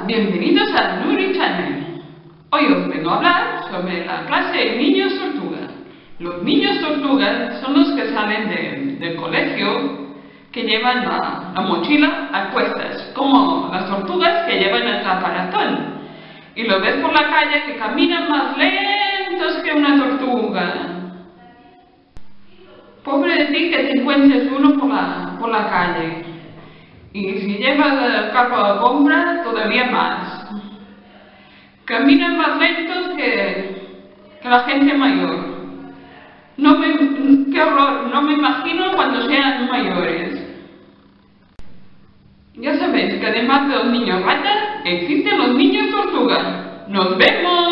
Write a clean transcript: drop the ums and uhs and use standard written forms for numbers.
bienvenidos a Nuri Channel. Hoy os vengo a hablar sobre la clase de niños tortuga. Los niños tortugas son los que salen del colegio que llevan la mochila a cuestas, como las tortugas que llevan el caparazón. Y lo ves por la calle que caminan más lentos que una tortuga. Pobre de ti que te encuentres uno por la calle. Y si llevas el capa de compra, todavía más. Caminan más lentos que la gente mayor. Qué horror, no me imagino cuando sean mayores. Ya sabéis que además de los niños ratas, existen los niños tortuga. ¡Nos vemos!